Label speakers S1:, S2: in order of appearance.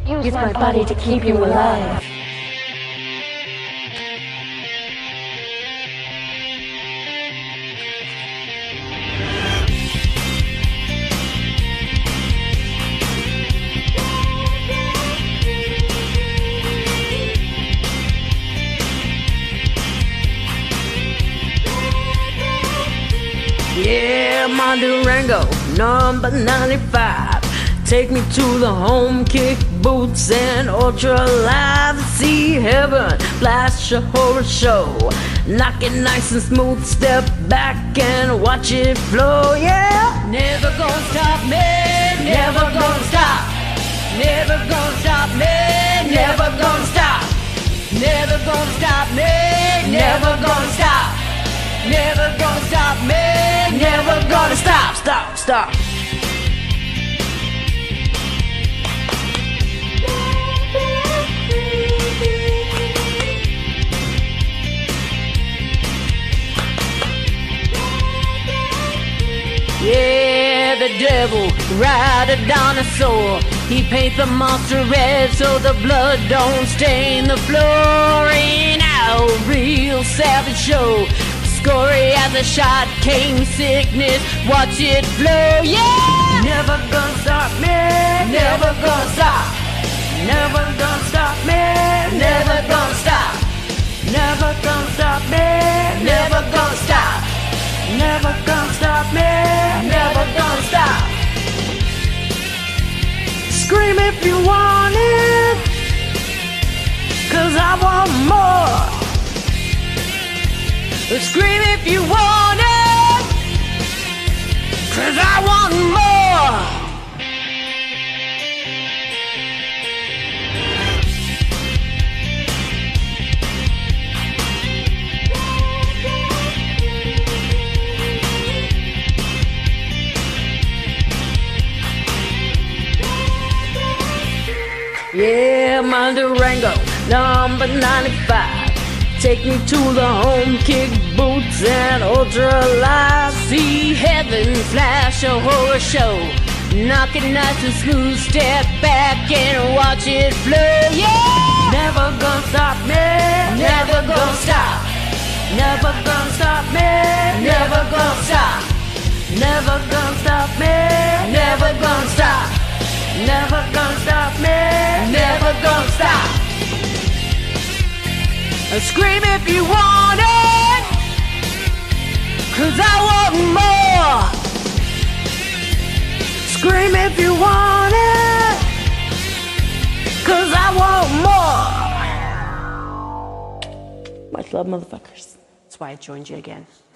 S1: Use my body to keep you alive.
S2: Yeah, my Durango, number 95. Take me to the home, kick boots and ultra live. See heaven, flash a horror show. Knock it nice and smooth, step back and watch it flow. Yeah, never gonna stop me, never gonna stop. Never gonna stop me, never gonna stop. Never gonna stop me, never gonna stop. Never gonna stop me, never gonna stop, stop, stop. Yeah, the devil ride a dinosaur. He paints the monster red so the blood don't stain the floor. Ain't out real savage show. Gory as a shot, came sickness, watch it flow, yeah! Never gonna stop me, never gonna stop. Never gonna stop me, never gonna stop. Never gonna stop me, never gonna stop. Never gonna stop me, never gonna stop. Scream if you want it, 'cause I want more. Scream if you want it, 'cause I want more. Yeah, my Durango, number 95. Take me to the home, kick boots and ultra live. See heaven, flash a horror show. Knock it nice and smooth, step back and watch it flow, yeah! Never gonna stop me, never gonna stop. Never gonna stop me, never gonna stop. Never gonna stop me, never gonna stop. Never gonna stop me, never gonna stop. Scream if you want it, 'cause I want more. Scream if you want it, 'cause I want more. Much love, motherfuckers. That's why I joined you again.